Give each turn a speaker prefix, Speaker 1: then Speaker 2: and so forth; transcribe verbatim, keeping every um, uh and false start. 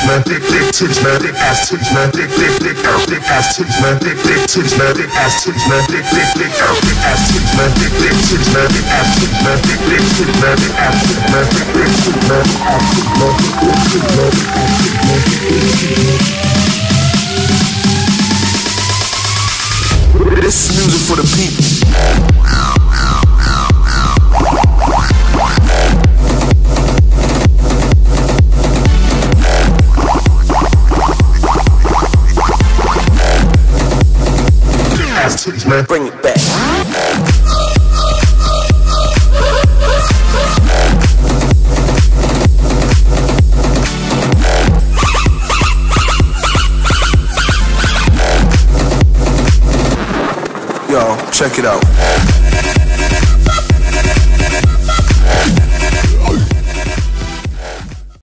Speaker 1: man, big big titties man, big ass titties man, big big big ass, big ass titties man, big big titties man, big ass titties man, big big big ass, big ass titties man, big big titties man, big ass titties man, big big titties man, big ass titties man, big big titties man, big ass titties man, big big titties man, big ass titties man, big big titties man.
Speaker 2: This is music for the people.
Speaker 1: Man,
Speaker 2: bring it back. Yo, check it out.